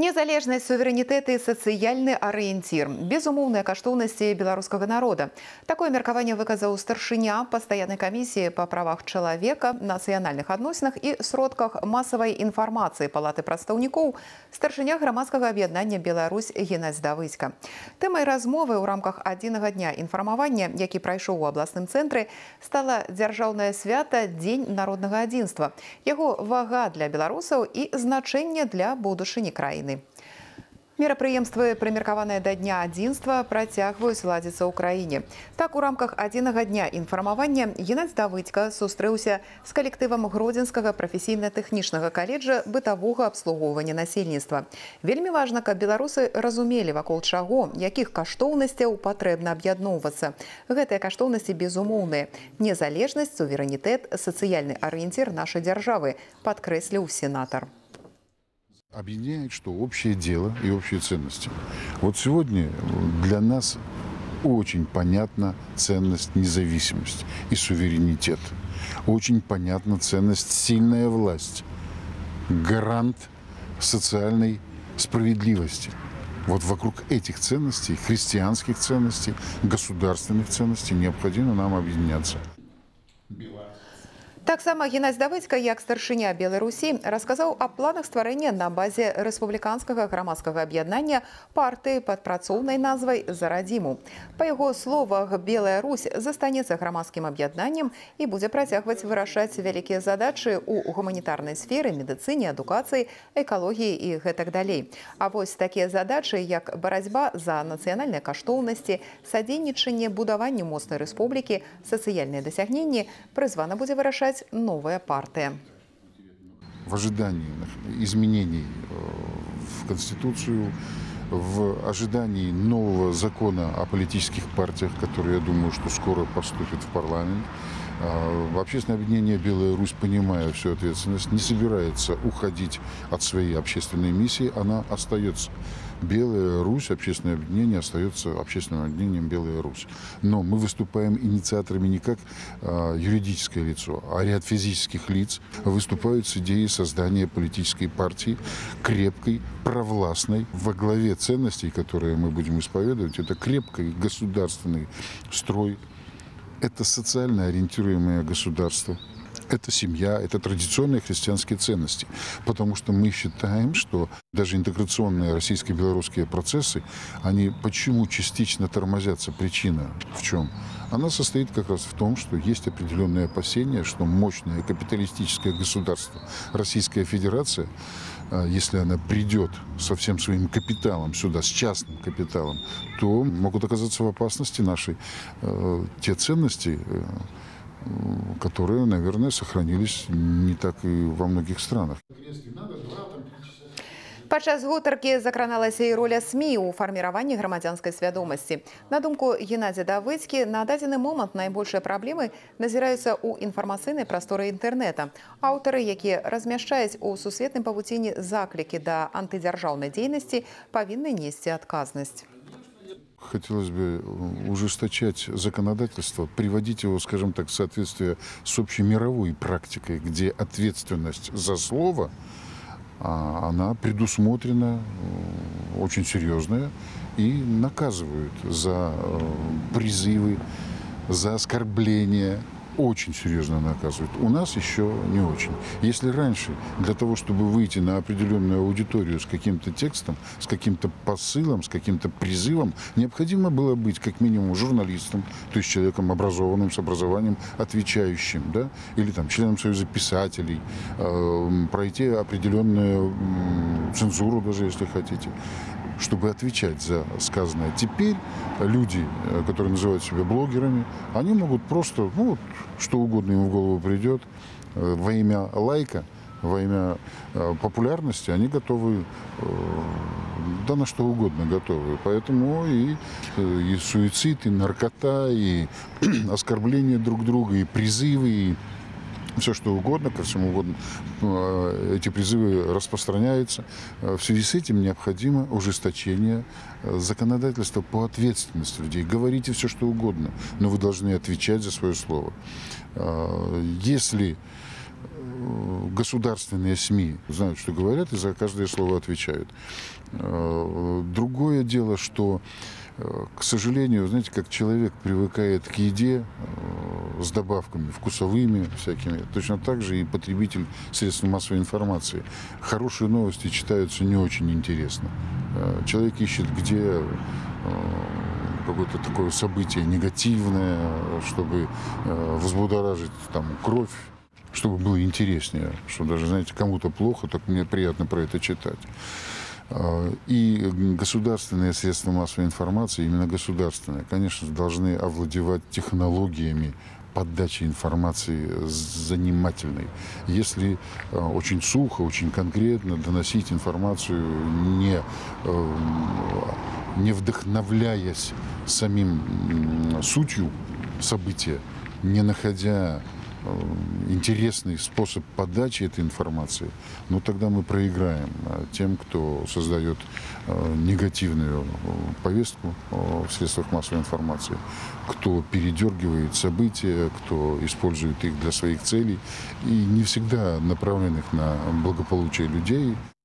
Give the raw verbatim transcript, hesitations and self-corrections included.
Незалежнасць, суверэнітэт і сацыяльны арыенцір – безумоўныя каштоўнасці беларускага народа. Такое меркаванне выказаў старшыня пастаяннай камісіі па правах чалавека, нацыянальных адносінах і сродках масавай інфармацыі Палаты прадстаўнікоў, старшыня грамадскага аб'яднання «Беларусь» Геннадзь Давыдзька. Тэмай размовы ў рамках адзінага дня інфармавання, які прайшоў у абласным цэнтры, стала дзяржаўнае свята Дзень народнага адзінства, яго вага для беларусаў і значэнне для будучыні краіны. Мерапрыемствы, прымеркаваныя да дня адзінства, працягваюць ладзіцца ў краіне. Так, у рамках адзінага дня інфармавання Геннадзь Давыдзька сустрэўся з калектывам Гродзенскага прафесійна-тэхнічнага каледжа бытавога абслугоўвання насельніцтва. Вельмі важна, каб беларусы разумелі, вакол чаго, якіх каштоўнасцяў патрэбна аб'ядноўвацца. Гэтыя каштоўнасці безумоўныя. Незалежнасць, суверэнітэт, сацыяльны арыенцір нашай дзяржавы, падкрэсліў сенатар. Объединяет, что общее дело и общие ценности. Вот сегодня для нас очень понятна ценность независимости и суверенитет. Очень понятна ценность сильная власть, гарант социальной справедливости. Вот вокруг этих ценностей, христианских ценностей, государственных ценностей необходимо нам объединяться. Таксама Геннадзь Давыдзька, як старшыня Беларусі, расказаў аб планах стварэння на базе рэспубліканскага грамадскага аб'яднання партыі пад працоўнай назвай «За радзіму». Па яго словах, Белая Русь застанецца грамадскім аб'яднаннем і будзе працягваць вырашаць вялікія задачы ў гуманітарнай сферы, медыцыне, адукацыі, экалогіі і гэтак далей. А вось такія задачы, як барацьба за нацыянальныя каштоўнасці, садзейнічанне будаванню моцнай рэспублікі, сацыяльныя дасягненні, прызвана будзе вырашаць новая партия. В ожидании изменений в Конституцию, в ожидании нового закона о политических партиях, который, я думаю, что скоро поступит в парламент, общественное объединение «Белая Русь», понимая всю ответственность, не собирается уходить от своей общественной миссии, она остается. Белая Русь, общественное объединение, остается общественным объединением «Белая Русь». Но мы выступаем инициаторами не как э, юридическое лицо, а ряд физических лиц выступают с идеей создания политической партии, крепкой, провластной. Во главе ценностей, которые мы будем исповедовать, это крепкий государственный строй, это социально ориентируемое государство. Это семья, это традиционные христианские ценности. Потому что мы считаем, что даже интеграционные российско-белорусские процессы, они почему частично тормозятся? Причина в чем? Она состоит как раз в том, что есть определенные опасения, что мощное капиталистическое государство, Российская Федерация, если она придет со всем своим капиталом сюда, с частным капиталом, то могут оказаться в опасности наши э, те ценности, э, которые, наверное, сохранились не так и во многих странах. Падчас гутаркі закраналася і роля СМІ ў фарміраванні грамадзянскай свядомасці. На думку Геннадзя Давыдзькі, на дадзены момант найбольшыя праблемы назіраюцца ў інфармацыйнай прасторы інтэрнэта. Аўтары, якія размяшчаюць у сусветным павуціне заклікі да антыдзяржаўнай дзейнасці, павінны несці адказнасць. Хотелось бы ужесточать законодательство, приводить его, скажем так, в соответствие с общей мировой практикой, где ответственность за слово, она предусмотрена очень серьезная и наказывают за призывы, за оскорбления. Очень серьезно наказывают. У нас еще не очень. Если раньше для того, чтобы выйти на определенную аудиторию с каким-то текстом, с каким-то посылом, с каким-то призывом, необходимо было быть как минимум журналистом, то есть человеком образованным, с образованием, отвечающим, да, или там членом Союза писателей, э, пройти определенную э, цензуру даже, если хотите, чтобы отвечать за сказанное. Теперь люди, которые называют себя блогерами, они могут просто, ну, вот, что угодно им в голову придет, во имя лайка, во имя популярности, они готовы, да на что угодно готовы. Поэтому и, и суицид, и наркота, и оскорбление друг друга, и призывы, и все что угодно, ко всему угодно, эти призывы распространяются. В связи с этим необходимо ужесточение законодательства по ответственности людей. Говорите все что угодно, но вы должны отвечать за свое слово. Если э, государственные СМИ знают, что говорят, и за каждое слово отвечают. Э, Другое дело, что, э, к сожалению, знаете, как человек привыкает к еде э, с добавками вкусовыми всякими, точно так же и потребитель средств массовой информации. Хорошие новости читаются не очень интересно. Э, Человек ищет, где э, какое-то такое событие негативное, чтобы э, взбудоражить там кровь, чтобы было интереснее, что даже, знаете, кому-то плохо, так мне приятно про это читать. Э, И государственные средства массовой информации, именно государственные, конечно, должны овладевать технологиями подачи информации занимательной. Если э, очень сухо, очень конкретно доносить информацию, не, э, не вдохновляясь самим м, сутью события, не находя э, интересный способ подачи этой информации, ну тогда мы проиграем э, тем, кто создает э, негативную э, повестку э, в средствах массовой информации, кто передергивает события, кто использует их для своих целей и не всегда направленных на благополучие людей.